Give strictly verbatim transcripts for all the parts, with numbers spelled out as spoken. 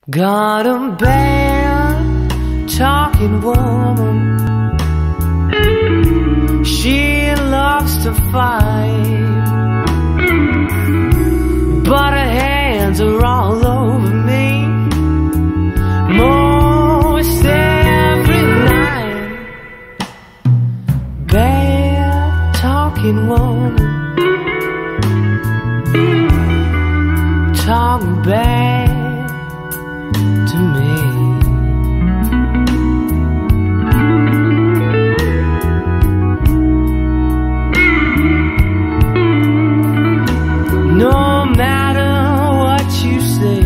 Got a bad talking woman. She loves to fight, but her hands are all over me most every night. Bad talking woman, talking bad to me. No matter what you say,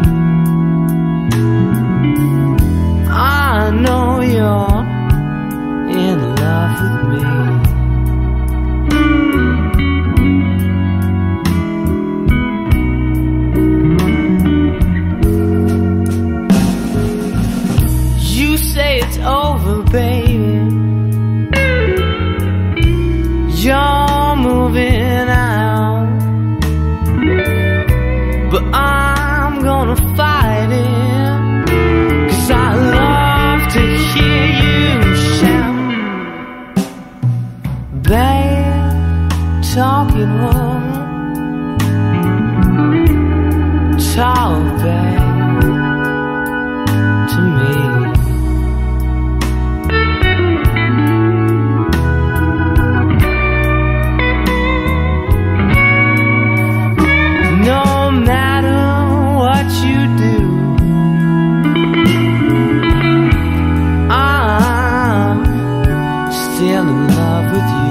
I know you're in love with me. You say it's over, baby. You're moving out, but I'm gonna fight it, 'cause I love to hear you shout. Bad talking woman, talk bad to me. No matter what you do, I'm still in love with you.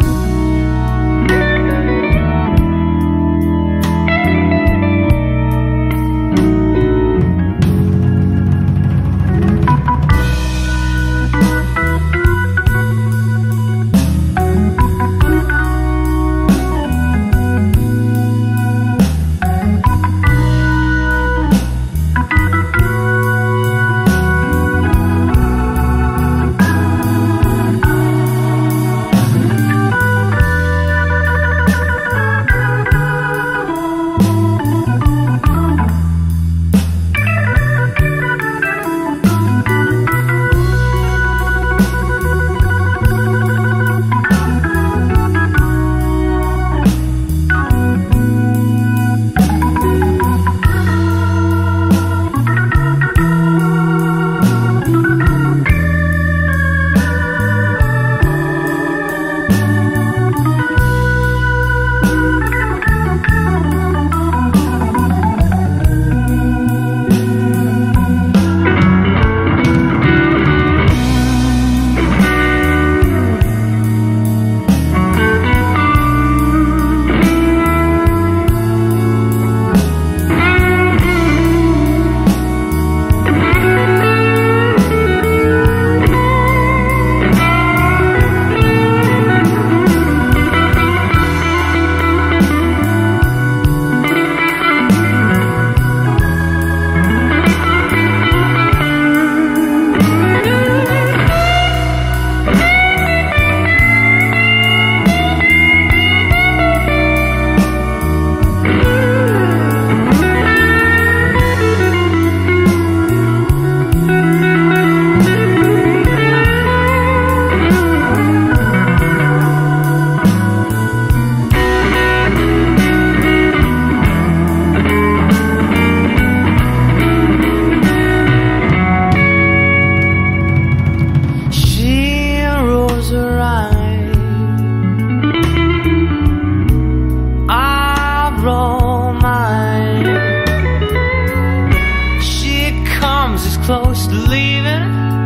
Close to leaving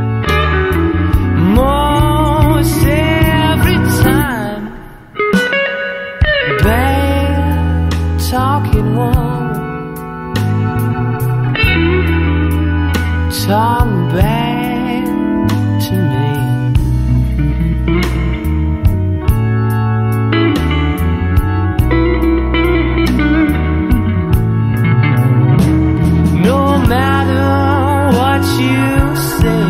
most every time. Bad talking woman, talking bad to me. No matter what you say,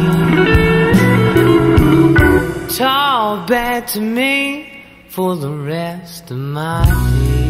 talk bad to me for the rest of my days.